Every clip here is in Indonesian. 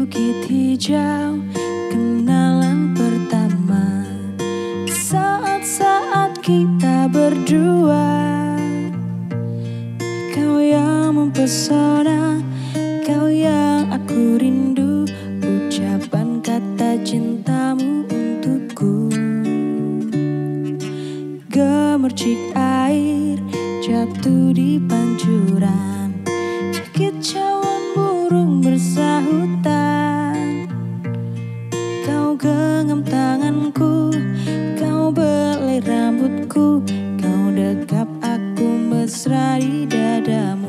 bukit hijau, kenalan pertama. Saat-saat kita berdua, kau yang mempesona, kau yang aku rindu. Ucapan kata cintamu untukku, gemercik air jatuh di pancuran, kicauan burung bersahutan. Kau genggam tanganku, kau belai rambutku, kau dekap aku mesra di dadamu.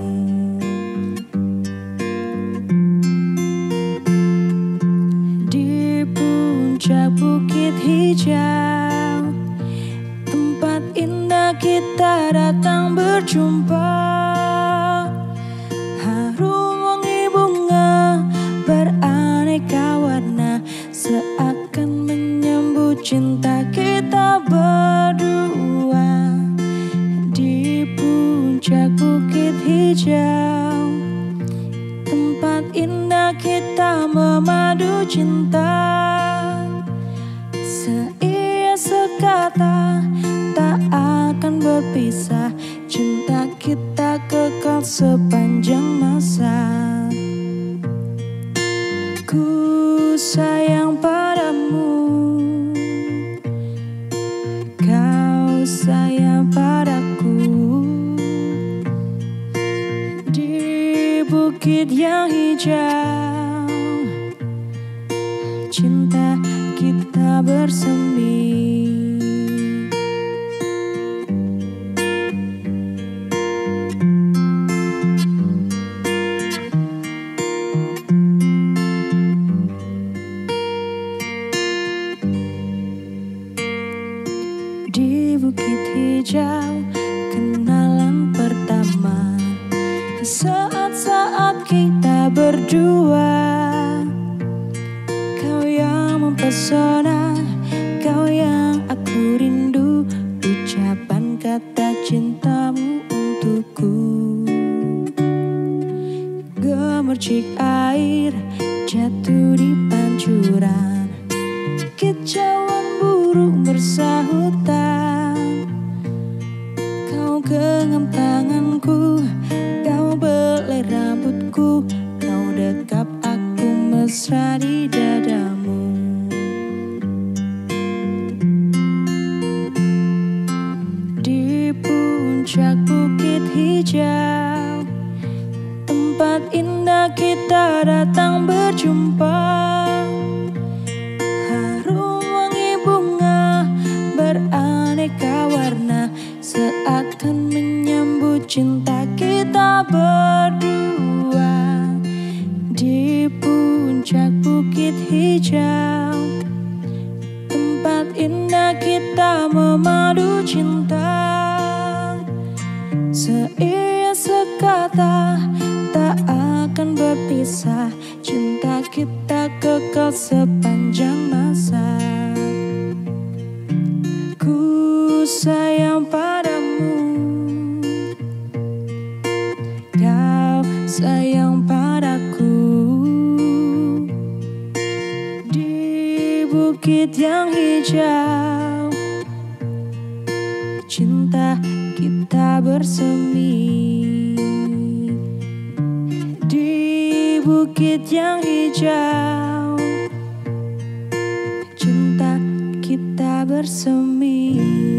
Di puncak bukit hijau, tempat indah kita datang berjumpa. Harum wangi bunga beraneka warna, seakan menyambut cinta kita berdua. Di puncak bukit hijau, tempat indah kita memadu cinta. Seia sekata tak akan berpisah, cinta kita kekal sepanjang masa. Ku sayang padamu, kau sayang padaku. Di bukit yang hijau, cinta kita bersemi. Di bukit hijau, kenalan pertama. Saat-saat kita berdua, kau yang mempesona, kau yang aku rindu. Ucapan kata cintamu untukku, gemercik air jatuh di pancuran, kicauan burung bersahutan. Kau genggam tanganku, kau belai rambutku, kau dekap aku mesra di dadamu. Di puncak bukit hijau, tempat indah kita datang berjumpa. Harum wangi bunga beraneka warna, seakan menyambut cinta kita berdua. Di puncak bukit hijau, tempat indah kita memadu cinta. Seia sekata tak akan berpisah, cinta kita kekal sepanjang masa. Ku sayang padamu, kau sayang padaku. Di bukit yang hijau, cinta kita bersemi. Di bukit yang hijau, cinta kita bersemi.